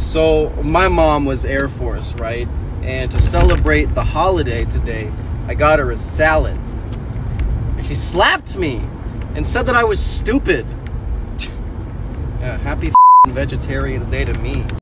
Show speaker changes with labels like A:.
A: So my mom was Air Force, right? And to celebrate the holiday today, I got her a salad. And she slapped me and said that I was stupid. Yeah, happy Vegetarians Day to me.